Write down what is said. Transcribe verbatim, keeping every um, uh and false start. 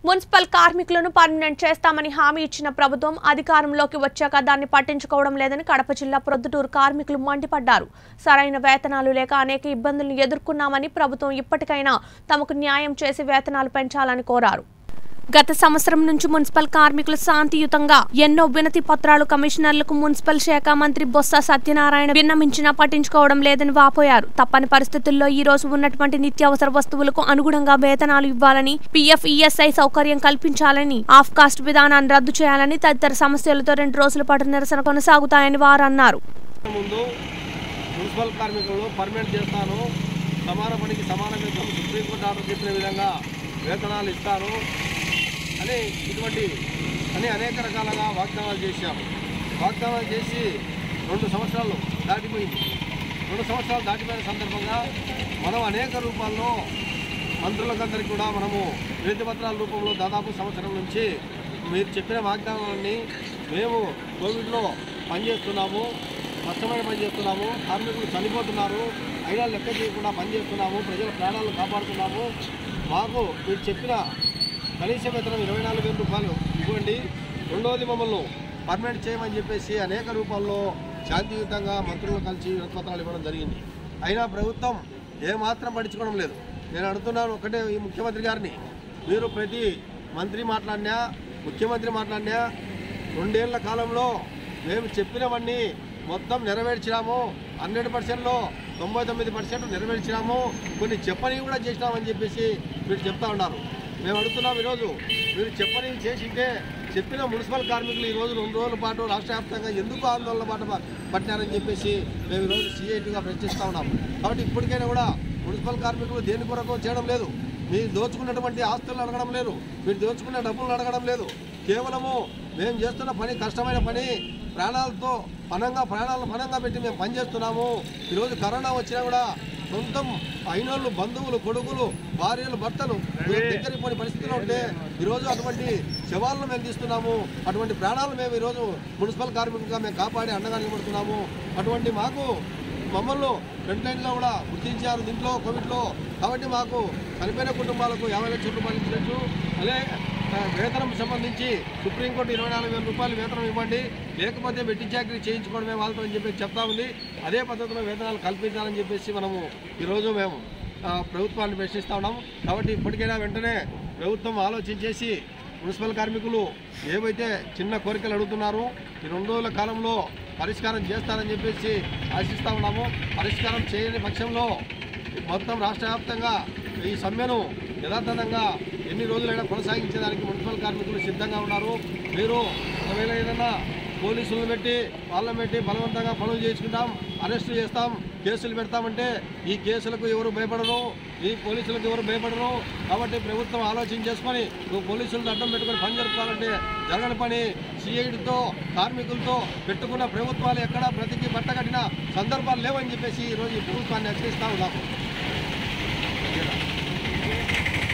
Municipal కార్మికులను permanent చేస్తామని హామీ ఇచ్చిన ప్రభుత్వం అధికారంలోకి వచ్చాక దాన్ని పట్టించుకోవడం లేదని కడప జిల్లా ప్రొద్దుటూరు కార్మికులు మండిపడ్డారు. సరైన వేతనాలు లేక అనేక ఇబ్బందులను ఎదుర్కొన్నామని ప్రభుత్వం ఇప్పటికైనా తమకు న్యాయం చేసి వేతనాలు పెంచాలని కోరారు. గత సంవత్సరం నుంచి మున్సిపల్ కార్మికులు శాంతియుతంగా ఎన్నో వినతి పత్రాలు కమిషనర్లకు మున్సిపల్ శాఖ మంత్రి బొత్స సత్యనారాయణ విన్నవించినా పట్టించుకోవడం లేదని వాపోయారు. తప్పని పరిస్థితుల్లో ఈ రోజు ఉన్నటువంటి నిత్యావసర వస్తువులకు అనుగుణంగా వేతనాలు ఇవ్వాలని, పీఎఫ్ ఈఎస్ఐ సౌకర్యం కల్పించాలని, ఆఫ్ కాస్ట్ విధానాన్ని రద్దు చేయాలని తదితర సమస్యలతో రెండు రోజుల పాటు నిరసన కొనసాగుతాయని వారు అన్నారు. మున్సిపల్ కార్మికులను పర్మనెంట్ చేస్తాను, సమాన పనికి సమాన వేతనం సుప్రీంకోర్టు ఆర్డర్ చెప్పిన విధంగా వేతనాలు ఇస్తాను అని ఇటువంటి అని అనేక రకాలుగా వాగ్దానాలు చేశాము. వాగ్దానాలు చేసి రెండు సంవత్సరాలు దాటిపోయింది. రెండు సంవత్సరాలు దాటిపోయిన సందర్భంగా మనం అనేక రూపాల్లో మంత్రులకందరికీ కూడా మనము వినతి పత్రాల రూపంలో దాదాపు సంవత్సరం నుంచి మీరు చెప్పిన వాగ్దానాన్ని మేము కోవిడ్లో పనిచేస్తున్నాము, కష్టమైన పని చేస్తున్నాము, కార్మికులు చనిపోతున్నారు, అయినా లెక్క చేయకుండా పనిచేస్తున్నాము, ప్రజల ప్రాణాలను కాపాడుతున్నాము, మాకు మీరు చెప్పిన కనీస వేతనం ఇరవై నాలుగు వేల రూపాయలు ఇవ్వండి, రెండవది మమ్మల్ని పర్మనెంట్ చేయమని చెప్పేసి అనేక రూపాల్లో శాంతియుతంగా మంత్రులు కలిసి వినతిపత్రాలు ఇవ్వడం జరిగింది. అయినా ప్రభుత్వం ఏమాత్రం పట్టించుకోవడం లేదు. నేను అడుగుతున్నాను ఒకటే ఈ ముఖ్యమంత్రి గారిని, మీరు ప్రతి మంత్రి మాట్లాడినా ముఖ్యమంత్రి మాట్లాడినా రెండేళ్ల కాలంలో మేము చెప్పినవన్నీ మొత్తం నెరవేర్చినాము, హండ్రెడ్ పర్సెంట్లో తొంభై తొమ్మిది పర్సెంట్ నెరవేర్చినాము, కొన్ని చెప్పని కూడా చేసినామని చెప్పేసి మీరు చెప్తా ఉన్నారు. మేము అడుగుతున్నాం, ఈరోజు మీరు చెప్పని చేసింటే చెప్పిన మున్సిపల్ కార్మికులు ఈరోజు రెండు రోజుల పాటు రాష్ట్ర వ్యాప్తంగా ఎందుకు ఆందోళన పాటు పట్టినారని చెప్పేసి మేము ఈరోజు సీఐటీగా ప్రశ్నిస్తూ ఉన్నాం. కాబట్టి ఇప్పటికైనా కూడా మున్సిపల్ కార్మికులు దేని కొరకు చేయడం లేదు, మీరు దోచుకున్నటువంటి ఆస్తులను అడగడం లేదు, మీరు దోచుకున్న డబ్బులను అడగడం లేదు. కేవలము మేము చేస్తున్న పని కష్టమైన పని, ప్రాణాలతో పనంగా ప్రాణాలను పనంగా పెట్టి మేము పనిచేస్తున్నాము. ఈరోజు కరోనా వచ్చినా కూడా సొంతం అయినోళ్ళు, బంధువులు, కొడుకులు, భార్యలు, భర్తలు దగ్గరికి పోని పరిస్థితిలో ఉంటే ఈరోజు అటువంటి శవాలను మేము తీస్తున్నాము. అటువంటి ప్రాణాలు మేము ఈరోజు మున్సిపల్ కార్మికులుగా మేము కాపాడి అండగా నిలబడుతున్నాము. అటువంటి మాకు మమ్మల్ని ఫ్రంట్ లైన్లో కూడా గుర్తించారు దీంట్లో కోవిడ్లో. కాబట్టి మాకు చనిపోయిన కుటుంబాలకు యాభై లక్షల రూపాయలు ఇచ్చినట్లు, అదే వేతనం సంబంధించి సుప్రీంకోర్టు ఇరవై నాలుగు వేల రూపాయలు వేతనం ఇవ్వండి, లేకపోతే వెట్టి చాకరీ చేయించుకోవడమే వాళ్ళతో అని చెప్పి చెప్తా ఉంది. అదే పద్ధతిలో వేతనాలు కల్పించాలని చెప్పేసి మనము ఈరోజు మేము ప్రభుత్వాన్ని ప్రశ్నిస్తూ ఉన్నాము. కాబట్టి ఇప్పటికైనా వెంటనే ప్రభుత్వం ఆలోచించేసి మున్సిపల్ కార్మికులు ఏవైతే చిన్న కోరికలు అడుగుతున్నారో ఈ రెండు రోజుల కాలంలో పరిష్కారం చేస్తారని చెప్పేసి ఆశిస్తూ ఉన్నాము. పరిష్కారం చేయని పక్షంలో మొత్తం రాష్ట్ర వ్యాప్తంగా ఈ సమ్మెను యథాతథంగా ఎన్ని రోజులైనా కొనసాగించడానికి మున్సిపల్ కార్మికులు సిద్ధంగా ఉన్నారు. మీరు ఒకవేళ ఏదైనా పోలీసులను పెట్టి వాళ్ళని పెట్టి బలవంతంగా పనులు చేసుకుంటాం, అరెస్టు చేస్తాం, కేసులు పెడతామంటే ఈ కేసులకు ఎవరు భయపడరు, ఈ పోలీసులకు ఎవరు భయపడరు. కాబట్టి ప్రభుత్వం ఆలోచన చేసుకొని నువ్వు పోలీసులను అడ్డం పెట్టుకొని పని జరుపుకోవాలంటే జరగని పని. సిఐడితో కార్మికులతో పెట్టుకున్న ప్రభుత్వాలు ఎక్కడా బ్రతికి బట్టగట్టిన సందర్భాలు లేవని చెప్పేసి ఈరోజు ఈ ప్రభుత్వాన్ని హెచ్చరిస్తూ ఉన్నాము.